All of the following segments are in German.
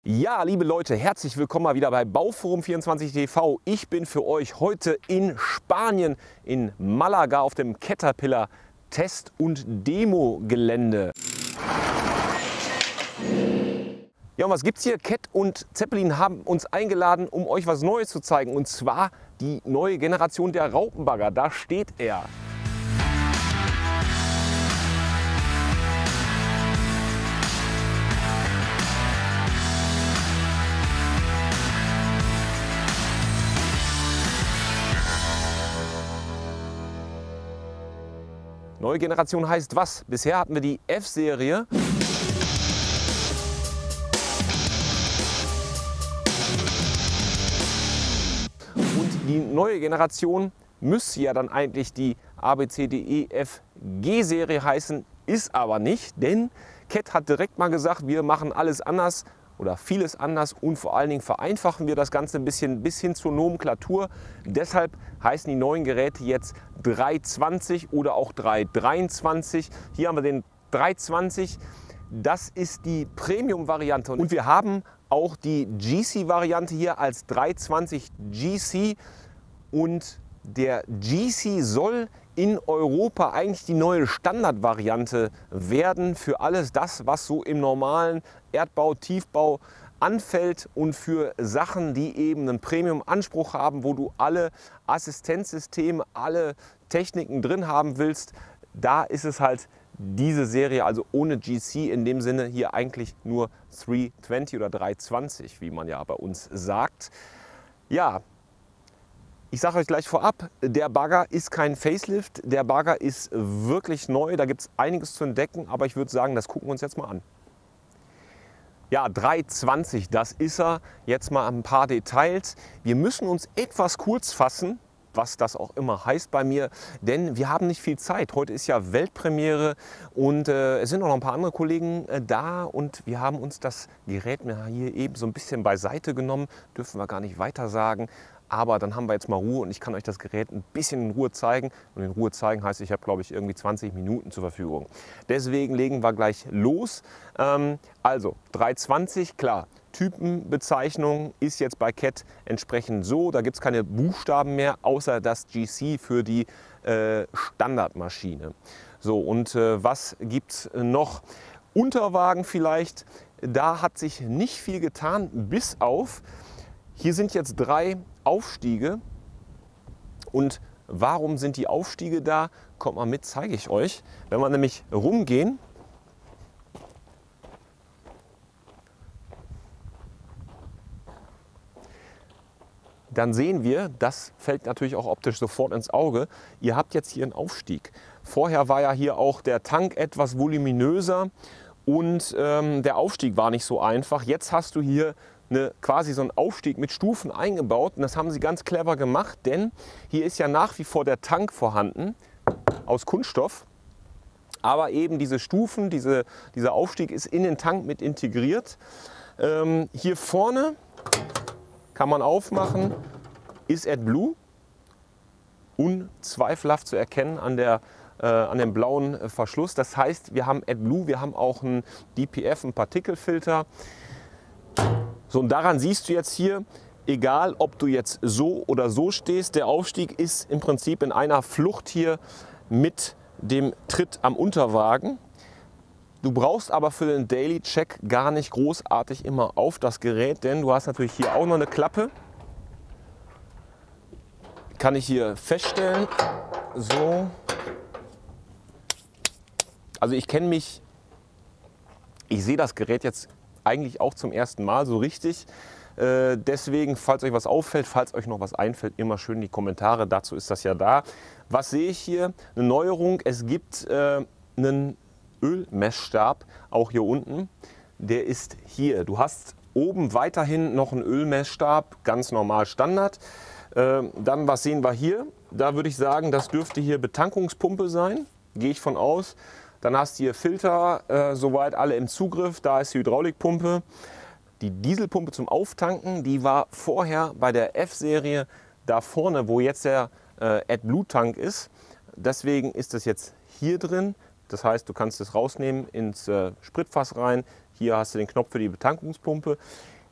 Ja, liebe Leute, herzlich willkommen mal wieder bei Bauforum24 TV. Ich bin für euch heute in Spanien, in Malaga auf dem Caterpillar Test- und Demo-Gelände. Ja, und was gibt's hier? Cat und Zeppelin haben uns eingeladen, um euch was Neues zu zeigen. Und zwar die neue Generation der Raupenbagger. Da steht er. Neue Generation heißt was? Bisher hatten wir die F-Serie. Und die neue Generation müsste ja dann eigentlich die ABCDEFG-Serie heißen, ist aber nicht, denn Cat hat direkt mal gesagt, wir machen alles anders oder vieles anders und vor allen Dingen vereinfachen wir das Ganze ein bisschen bis hin zur Nomenklatur. Deshalb heißen die neuen Geräte jetzt 320 oder auch 323. Hier haben wir den 320. Das ist die Premium-Variante und wir haben auch die GC-Variante hier als 320 GC und der GC soll in Europa eigentlich die neue Standardvariante werden für alles das, was so im normalen Erdbau, Tiefbau anfällt und für Sachen, die eben einen Premium-Anspruch haben, wo du alle Assistenzsysteme, alle Techniken drin haben willst. Da ist es halt diese Serie, also ohne GC, in dem Sinne hier eigentlich nur 320 oder 320, wie man ja bei uns sagt. Ja, ich sage euch gleich vorab, der Bagger ist kein Facelift, der Bagger ist wirklich neu, da gibt es einiges zu entdecken, aber ich würde sagen, das gucken wir uns jetzt mal an. Ja, 320, das ist er. Jetzt mal ein paar Details. Wir müssen uns etwas kurz fassen, was das auch immer heißt bei mir, denn wir haben nicht viel Zeit. Heute ist ja Weltpremiere und es sind auch noch ein paar andere Kollegen da und wir haben uns das Gerät hier eben so ein bisschen beiseite genommen, dürfen wir gar nicht weiter sagen. Aber dann haben wir jetzt mal Ruhe und ich kann euch das Gerät ein bisschen in Ruhe zeigen. Und in Ruhe zeigen heißt, ich habe, glaube ich, irgendwie 20 Minuten zur Verfügung. Deswegen legen wir gleich los. Also 320, klar, Typenbezeichnung ist jetzt bei Cat entsprechend so. Da gibt es keine Buchstaben mehr, außer das GC für die Standardmaschine. So, und was gibt es noch? Unterwagen vielleicht, da hat sich nicht viel getan, bis auf, hier sind jetzt 3 Aufstiege. Und warum sind die Aufstiege da? Kommt mal mit, zeige ich euch. Wenn wir nämlich rumgehen, dann sehen wir, das fällt natürlich auch optisch sofort ins Auge, ihr habt jetzt hier einen Aufstieg. Vorher war ja hier auch der Tank etwas voluminöser und der Aufstieg war nicht so einfach. Jetzt hast du hier quasi so einen Aufstieg mit Stufen eingebaut und das haben sie ganz clever gemacht, denn hier ist ja nach wie vor der Tank vorhanden aus Kunststoff, aber eben diese Stufen, dieser Aufstieg ist in den Tank mit integriert. Hier vorne kann man aufmachen, ist AdBlue, unzweifelhaft zu erkennen an dem blauen Verschluss. Das heißt, wir haben AdBlue, wir haben auch einen DPF, einen Partikelfilter. So, und daran siehst du jetzt hier, egal ob du jetzt so oder so stehst, der Aufstieg ist im Prinzip in einer Flucht hier mit dem Tritt am Unterwagen. Du brauchst aber für den Daily Check gar nicht großartig immer auf das Gerät, denn du hast natürlich hier auch noch eine Klappe. Kann ich hier feststellen. So. Also ich kenne mich, ich sehe das Gerät jetzt eigentlich auch zum ersten Mal so richtig. Deswegen, falls euch was auffällt, falls euch noch was einfällt, immer schön die Kommentare, dazu ist das ja da. Was sehe ich hier? Eine Neuerung, es gibt einen Ölmessstab, auch hier unten, der ist hier. Du hast oben weiterhin noch einen Ölmessstab, ganz normal Standard. Dann, was sehen wir hier? Da würde ich sagen, das dürfte hier Betankungspumpe sein, gehe ich von aus. Dann hast du hier Filter, soweit alle im Zugriff, da ist die Hydraulikpumpe. Die Dieselpumpe zum Auftanken, die war vorher bei der F-Serie da vorne, wo jetzt der AdBlue-Tank ist. Deswegen ist das jetzt hier drin. Das heißt, du kannst es rausnehmen ins Spritfass rein. Hier hast du den Knopf für die Betankungspumpe.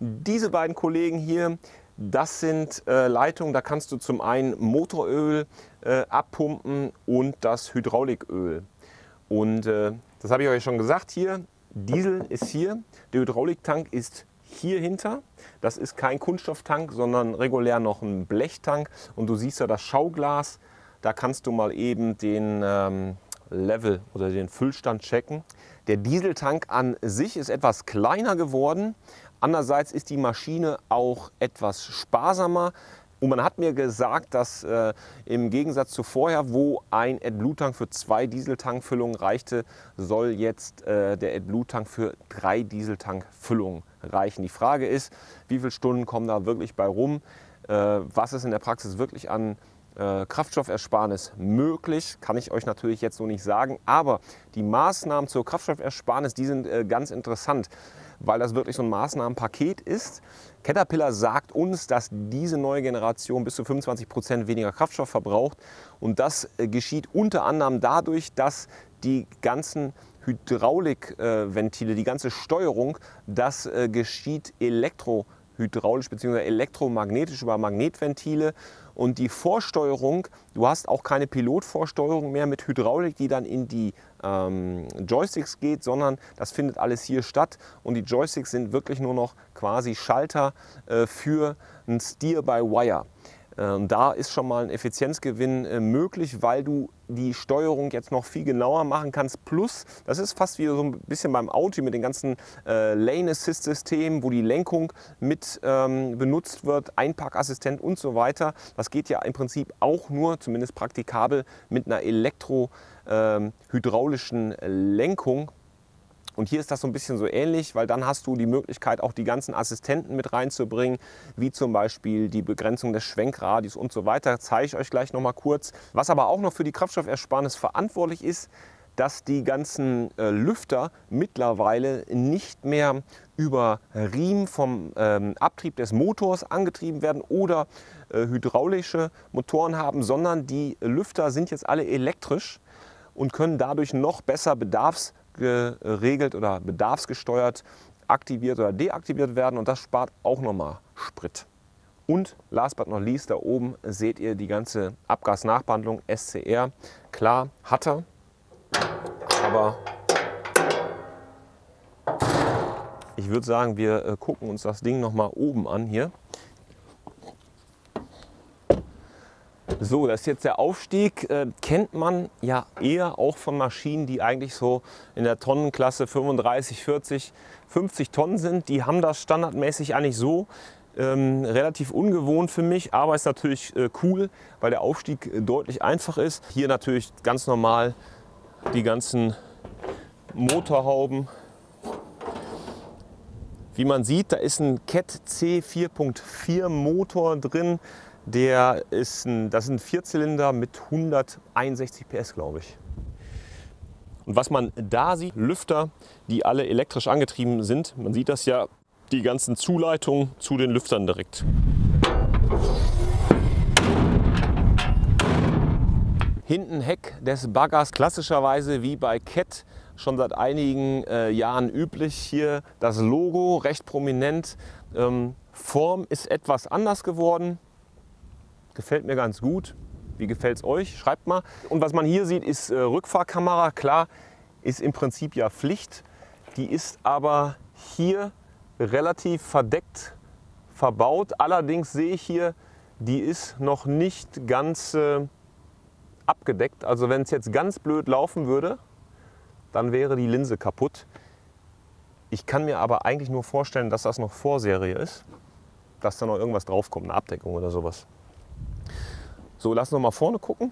diese beiden Kollegen hier, das sind Leitungen, da kannst du zum einen Motoröl abpumpen und das Hydrauliköl. Und das habe ich euch schon gesagt hier, Diesel ist hier, der Hydrauliktank ist hier hinter. Das ist kein Kunststofftank, sondern regulär noch ein Blechtank. Und du siehst ja das Schauglas, da kannst du mal eben den Level oder den Füllstand checken. Der Dieseltank an sich ist etwas kleiner geworden. Andererseits ist die Maschine auch etwas sparsamer. Und man hat mir gesagt, dass im Gegensatz zu vorher, wo ein AdBlue-Tank für 2 Dieseltankfüllungen reichte, soll jetzt der AdBlue-Tank für 3 Dieseltankfüllungen reichen. Die Frage ist, wie viele Stunden kommen da wirklich bei rum? Was ist in der Praxis wirklich an Kraftstoffersparnis möglich, kann ich euch natürlich jetzt so nicht sagen. Aber die Maßnahmen zur Kraftstoffersparnis, die sind ganz interessant, weil das wirklich so ein Maßnahmenpaket ist. Caterpillar sagt uns, dass diese neue Generation bis zu 25% weniger Kraftstoff verbraucht. Und das geschieht unter anderem dadurch, dass die ganzen Hydraulikventile, die ganze Steuerung, das geschieht elektrohydraulisch bzw. elektromagnetisch über Magnetventile. Und die Vorsteuerung, du hast auch keine Pilotvorsteuerung mehr mit Hydraulik, die dann in die Joysticks geht, sondern das findet alles hier statt. Und die Joysticks sind wirklich nur noch quasi Schalter für ein Steer-by-Wire. Da ist schon mal ein Effizienzgewinn möglich, weil du die Steuerung jetzt noch viel genauer machen kannst. Plus, das ist fast wie so ein bisschen beim Auto mit den ganzen Lane Assist Systemen, wo die Lenkung mit benutzt wird, Einparkassistent und so weiter. Das geht ja im Prinzip auch nur, zumindest praktikabel, mit einer hydraulischen Lenkung. Und hier ist das so ein bisschen so ähnlich, weil dann hast du die Möglichkeit, auch die ganzen Assistenten mit reinzubringen, wie zum Beispiel die Begrenzung des Schwenkradius und so weiter. Das zeige ich euch gleich noch mal kurz. Was aber auch noch für die Kraftstoffersparnis verantwortlich ist, dass die ganzen Lüfter mittlerweile nicht mehr über Riemen vom Abtrieb des Motors angetrieben werden oder hydraulische Motoren haben, sondern die Lüfter sind jetzt alle elektrisch und können dadurch noch besser geregelt oder bedarfsgesteuert aktiviert oder deaktiviert werden, und das spart auch nochmal Sprit. Und last but not least, da oben seht ihr die ganze Abgasnachbehandlung SCR. Klar, hat er, aber ich würde sagen, wir gucken uns das Ding nochmal oben an hier. So, das ist jetzt der Aufstieg, kennt man ja eher auch von Maschinen, die eigentlich so in der Tonnenklasse 35, 40, 50 Tonnen sind. Die haben das standardmäßig eigentlich so, relativ ungewohnt für mich, aber ist natürlich cool, weil der Aufstieg deutlich einfach ist. Hier natürlich ganz normal die ganzen Motorhauben. Wie man sieht, da ist ein Cat C 4.4 Motor drin. Das ist ein 4-Zylinder mit 161 PS, glaube ich. Und was man da sieht, Lüfter, die alle elektrisch angetrieben sind. Man sieht das ja, die ganzen Zuleitungen zu den Lüftern direkt. Hinten Heck des Baggers, klassischerweise wie bei Cat schon seit einigen Jahren üblich. Hier das Logo recht prominent. Form ist etwas anders geworden. Gefällt mir ganz gut. Wie gefällt es euch? Schreibt mal. Und was man hier sieht, ist Rückfahrkamera. Klar, ist im Prinzip ja Pflicht. Die ist aber hier relativ verdeckt verbaut. Allerdings sehe ich hier, die ist noch nicht ganz abgedeckt. Also wenn es jetzt ganz blöd laufen würde, dann wäre die Linse kaputt. Ich kann mir aber eigentlich nur vorstellen, dass das noch Vorserie ist. Dass da noch irgendwas draufkommt, eine Abdeckung oder sowas. So, lass noch mal vorne gucken.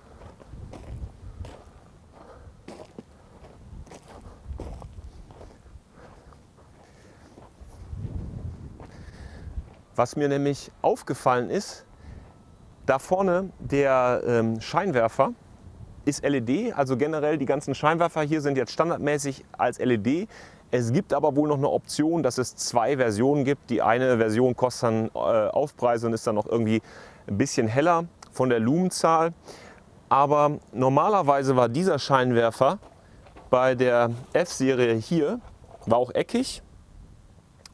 Was mir nämlich aufgefallen ist, da vorne der Scheinwerfer ist LED, also generell die ganzen Scheinwerfer hier sind jetzt standardmäßig als LED. Es gibt aber wohl noch eine Option, dass es 2 Versionen gibt. Die eine Version kostet dann Aufpreis und ist dann noch irgendwie ein bisschen heller von der Lumenzahl. Aber normalerweise war dieser Scheinwerfer bei der F-Serie hier, war auch eckig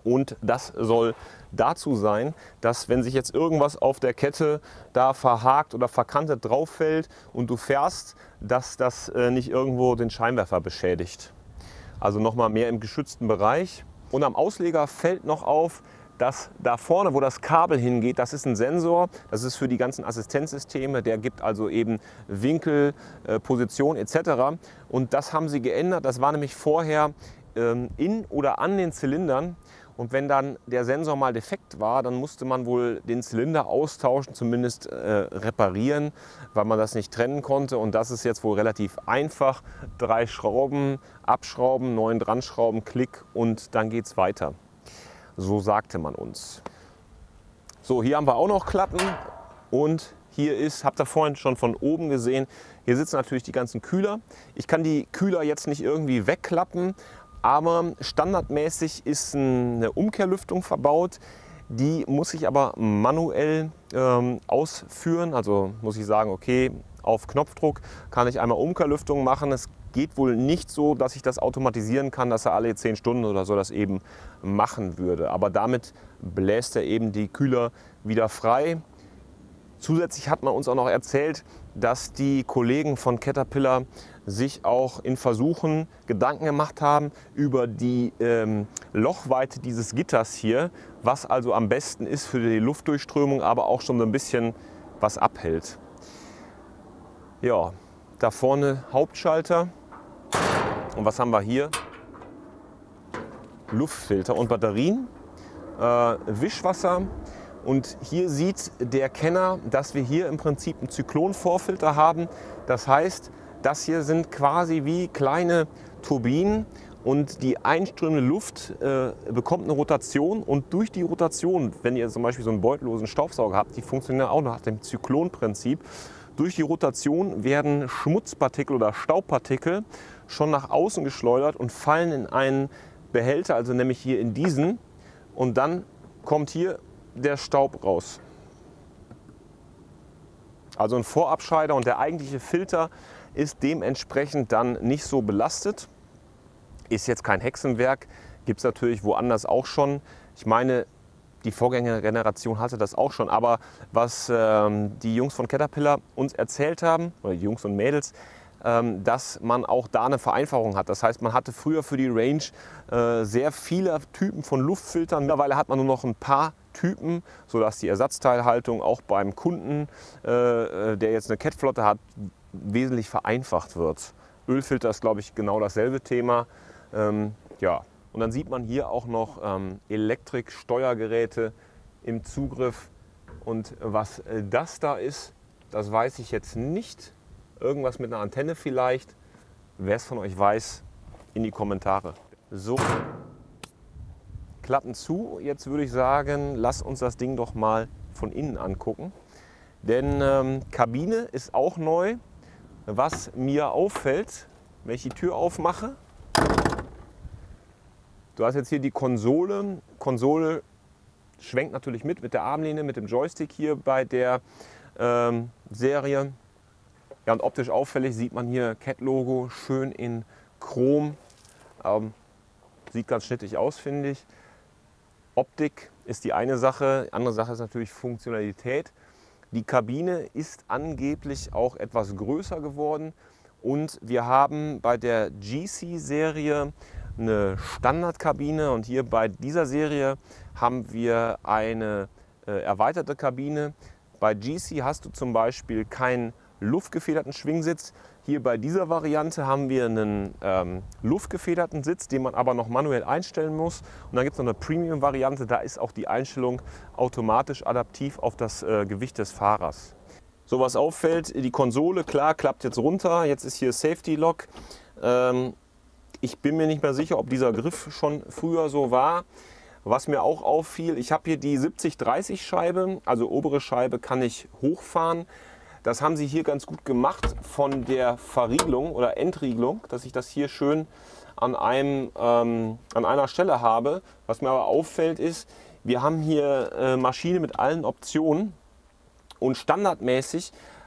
Und das soll dazu sein, dass wenn sich jetzt irgendwas auf der Kette da verhakt oder verkantet drauf fällt und du fährst, dass das nicht irgendwo den Scheinwerfer beschädigt. Also nochmal mehr im geschützten Bereich. Und am Ausleger fällt noch auf, dass da vorne, wo das Kabel hingeht, das ist ein Sensor. Das ist für die ganzen Assistenzsysteme. Der gibt also eben Winkel, Position etc. Und das haben sie geändert. Das war nämlich vorher in oder an den Zylindern. Und wenn dann der Sensor mal defekt war, dann musste man wohl den Zylinder austauschen, zumindest reparieren, weil man das nicht trennen konnte. Und das ist jetzt wohl relativ einfach. 3 Schrauben, abschrauben, 9 dran schrauben, Klick und dann geht es weiter. So sagte man uns. So, hier haben wir auch noch Klappen und hier ist, habt ihr vorhin schon von oben gesehen, hier sitzen natürlich die ganzen Kühler. Ich kann die Kühler jetzt nicht irgendwie wegklappen, aber standardmäßig ist eine Umkehrlüftung verbaut. Die muss ich aber manuell ausführen. Also muss ich sagen, okay, auf Knopfdruck kann ich einmal Umkehrlüftung machen. Es geht wohl nicht so, dass ich das automatisieren kann, dass er alle 10 Stunden oder so das eben machen würde. Aber damit bläst er eben die Kühler wieder frei. Zusätzlich hat man uns auch noch erzählt, dass die Kollegen von Caterpillar sich auch in Versuchen Gedanken gemacht haben über die Lochweite dieses Gitters hier, was also am besten ist für die Luftdurchströmung, aber auch schon so ein bisschen was abhält. Ja, da vorne Hauptschalter. Und was haben wir hier? Luftfilter und Batterien, Wischwasser. Und hier sieht der Kenner, dass wir hier im Prinzip einen Zyklonvorfilter haben. Das heißt, das hier sind quasi wie kleine Turbinen und die einströmende Luft bekommt eine Rotation und durch die Rotation, wenn ihr zum Beispiel so einen beutellosen Staubsauger habt, die funktionieren auch nach dem Zyklonprinzip. Durch die Rotation werden Schmutzpartikel oder Staubpartikel schon nach außen geschleudert und fallen in einen Behälter, also nämlich hier in diesen, und dann kommt hier der Staub raus. Also ein Vorabscheider und der eigentliche Filter ist dementsprechend dann nicht so belastet. Ist jetzt kein Hexenwerk, gibt es natürlich woanders auch schon. Ich meine, die Vorgängergeneration hatte das auch schon, aber was die Jungs von Caterpillar uns erzählt haben, oder die Jungs und Mädels, dass man auch da eine Vereinfachung hat. Das heißt, man hatte früher für die Range sehr viele Typen von Luftfiltern. Mittlerweile hat man nur noch ein paar Typen, sodass die Ersatzteilhaltung auch beim Kunden, der jetzt eine Cat-Flotte hat, wesentlich vereinfacht wird. Ölfilter ist, glaube ich, genau dasselbe Thema. Ja. Und dann sieht man hier auch noch Elektrik-Steuergeräte im Zugriff. Und was das da ist, das weiß ich jetzt nicht. Irgendwas mit einer Antenne vielleicht. Wer es von euch weiß, in die Kommentare. So, Klappen zu. Jetzt würde ich sagen, lass uns das Ding doch mal von innen angucken. Denn Kabine ist auch neu. Was mir auffällt, wenn ich die Tür aufmache, du hast jetzt hier die Konsole. Konsole schwenkt natürlich mit der Armlehne, mit dem Joystick hier bei der Serie. Ja, und optisch auffällig sieht man hier Cat-Logo schön in Chrom. Sieht ganz schnittig aus, finde ich. Optik ist die eine Sache. Die andere Sache ist natürlich Funktionalität. Die Kabine ist angeblich auch etwas größer geworden. Und wir haben bei der GC-Serie eine Standardkabine. Und hier bei dieser Serie haben wir eine erweiterte Kabine. Bei GC hast du zum Beispiel keinen luftgefederten Schwingsitz. Hier bei dieser Variante haben wir einen luftgefederten Sitz, den man aber noch manuell einstellen muss. Und dann gibt es noch eine Premium-Variante, da ist auch die Einstellung automatisch adaptiv auf das Gewicht des Fahrers. So, was auffällt, die Konsole, klar, klappt jetzt runter. Jetzt ist hier Safety Lock. Ich bin mir nicht mehr sicher, ob dieser Griff schon früher so war. Was mir auch auffiel, ich habe hier die 70-30 Scheibe, also obere Scheibe kann ich hochfahren. Das haben sie hier ganz gut gemacht von der Verriegelung oder Entriegelung, dass ich das hier schön an einer Stelle habe. Was mir aber auffällt ist, wir haben hier Maschine mit allen Optionen und standardmäßig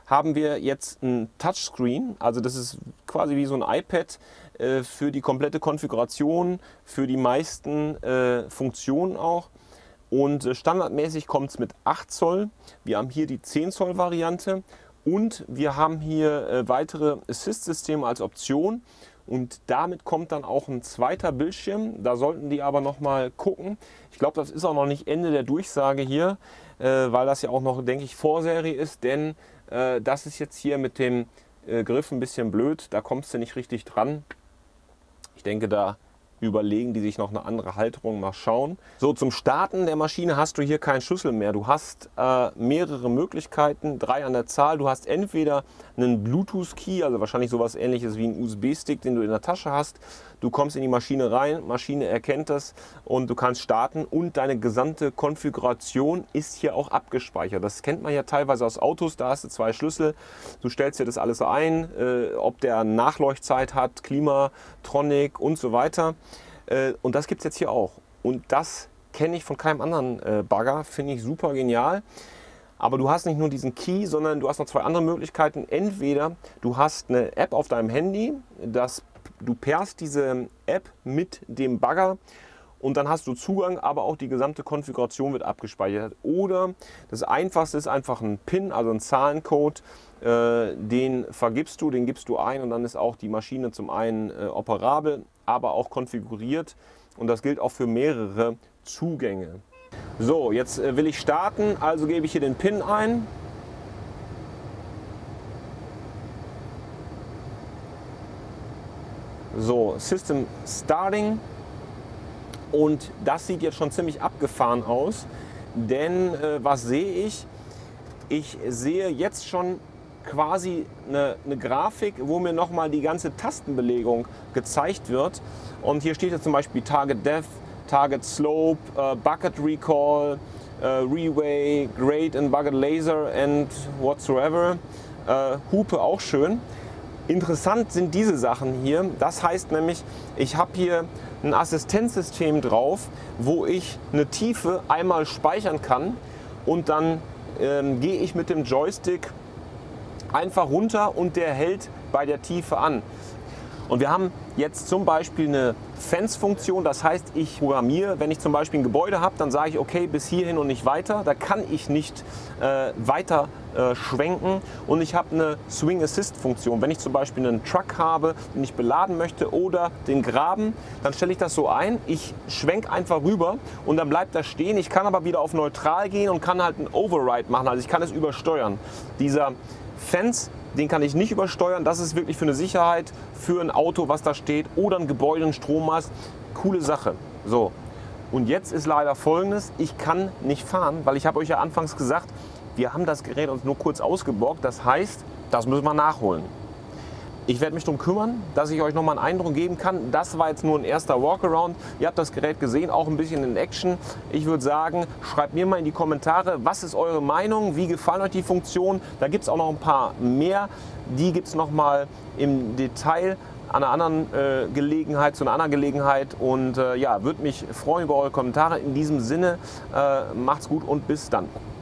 haben wir jetzt ein Touchscreen, also das ist quasi wie so ein iPad für die komplette Konfiguration, für die meisten Funktionen auch. Und standardmäßig kommt es mit 8 Zoll. Wir haben hier die 10 Zoll Variante und wir haben hier weitere Assist-Systeme als Option. Und damit kommt dann auch ein zweiter Bildschirm. Da sollten die aber noch mal gucken. Ich glaube, das ist auch noch nicht Ende der Durchsage hier, weil das ja auch noch, denke ich, Vorserie ist. Denn das ist jetzt hier mit dem Griff ein bisschen blöd. Da kommst du nicht richtig dran. Ich denke, da überlegen die sich noch eine andere Halterung, mal schauen. So, zum Starten der Maschine hast du hier keinen Schlüssel mehr. Du hast mehrere Möglichkeiten, 3 an der Zahl. Du hast entweder einen Bluetooth-Key, also wahrscheinlich sowas ähnliches wie ein USB-Stick, den du in der Tasche hast. Du kommst in die Maschine rein, Maschine erkennt das und du kannst starten und deine gesamte Konfiguration ist hier auch abgespeichert. Das kennt man ja teilweise aus Autos, da hast du 2 Schlüssel. Du stellst dir das alles ein, ob der Nachleuchtzeit hat, Klimatronic und so weiter. Und das gibt es jetzt hier auch. Und das kenne ich von keinem anderen Bagger, finde ich super genial. Aber du hast nicht nur diesen Key, sondern du hast noch 2 andere Möglichkeiten. Entweder du hast eine App auf deinem Handy, du pairst diese App mit dem Bagger und dann hast du Zugang, aber auch die gesamte Konfiguration wird abgespeichert. Oder das Einfachste ist einfach ein PIN, also ein Zahlencode, den vergibst du, den gibst du ein und dann ist auch die Maschine zum einen operabel, aber auch konfiguriert und das gilt auch für mehrere Zugänge. So, jetzt will ich starten, also gebe ich hier den PIN ein. So, System Starting. Und das sieht jetzt schon ziemlich abgefahren aus, denn was sehe ich? Ich sehe jetzt schon quasi eine Grafik, wo mir nochmal die ganze Tastenbelegung gezeigt wird. Und hier steht jetzt zum Beispiel Target Depth, Target Slope, Bucket Recall, Reway, Grade and Bucket Laser and whatsoever. Hupe auch schön. Interessant sind diese Sachen hier. Das heißt nämlich, ich habe hier ein Assistenzsystem drauf, wo ich eine Tiefe einmal speichern kann und dann gehe ich mit dem Joystick einfach runter und der hält bei der Tiefe an. Und wir haben jetzt zum Beispiel eine Fence-Funktion, das heißt, ich programmiere, wenn ich zum Beispiel ein Gebäude habe, dann sage ich, okay, bis hierhin und nicht weiter. Da kann ich nicht weiter schwenken. Und ich habe eine Swing-Assist-Funktion. Wenn ich zum Beispiel einen Truck habe, den ich beladen möchte oder den Graben, dann stelle ich das so ein. Ich schwenke einfach rüber und dann bleibt das stehen. Ich kann aber wieder auf Neutral gehen und kann halt einen Override machen. Also ich kann es übersteuern. Dieser Fence, den kann ich nicht übersteuern. Das ist wirklich für eine Sicherheit, für ein Auto, was da steht oder ein Gebäude, ein Strommast. Coole Sache. So, und jetzt ist leider Folgendes. Ich kann nicht fahren, weil ich habe euch ja anfangs gesagt, wir haben das Gerät uns nur kurz ausgeborgt. Das heißt, das müssen wir nachholen. Ich werde mich darum kümmern, dass ich euch nochmal einen Eindruck geben kann. Das war jetzt nur ein erster Walkaround. Ihr habt das Gerät gesehen, auch ein bisschen in Action. Ich würde sagen, schreibt mir mal in die Kommentare, was ist eure Meinung, wie gefallen euch die Funktionen. Da gibt es auch noch ein paar mehr. Die gibt es nochmal im Detail an einer anderen Gelegenheit, zu einer anderen Gelegenheit. Und ja, würde mich freuen über eure Kommentare. In diesem Sinne, macht's gut und bis dann.